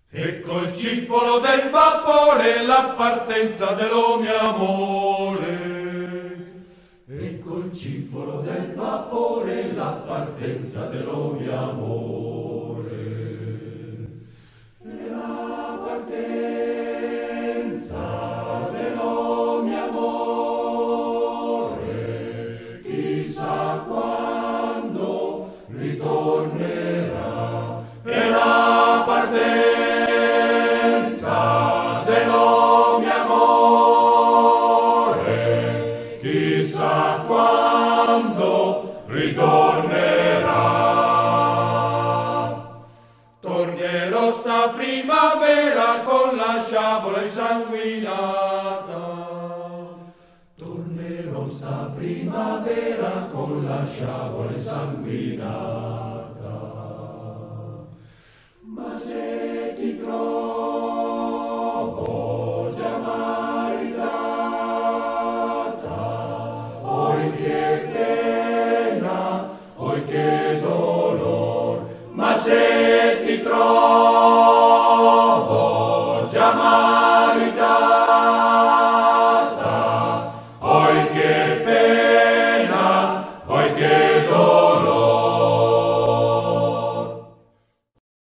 Ecco il cifolo del vapore, la partenza dello mio amore. Ecco il cifolo del vapore, la partenza dello mio amore. La partenza dello mio amore, chissà quando ritornerà. E la partenza dello mio amore, chissà quando ritornerà. Tornerò sta primavera con la sciabola insanguinata. Tornerò sta primavera con la sciabola insanguinata. Ma se ti trovo già maritata, oi che pena, oi che dolor, ma se ti trovo